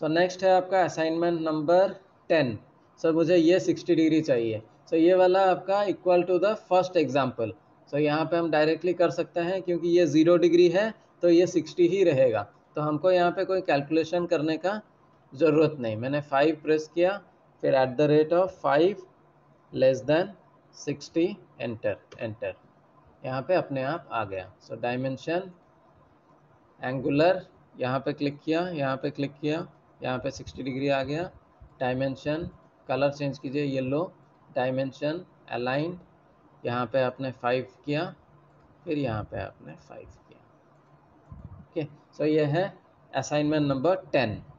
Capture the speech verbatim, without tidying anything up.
So next है आपका assignment number ten. Sir मुझे ये सिक्सटी डिग्री चाहिए। सो so, ये वाला आपका equal to the first example. So यहाँ पे हम डायरेक्टली कर सकते हैं क्योंकि ये ज़ीरो डिग्री है तो ये सिक्सटी ही रहेगा, तो हमको यहाँ पे कोई कैलकुलेशन करने का ज़रूरत नहीं। मैंने फाइव प्रेस किया, फिर at the rate of five less than sixty, enter enter, यहाँ पे अपने आप आ गया। सो डायमेंशन एंगुलर, यहाँ पे क्लिक किया, यहाँ पे क्लिक किया, यहाँ पे सिक्सटी डिग्री आ गया। डायमेंशन कलर चेंज कीजिए, येलो। डायमेंशन अलाइन, यहाँ पे आपने फाइव किया, फिर यहाँ पे आपने फाइव किया। ओके, सो ये है असाइनमेंट नंबर टेन।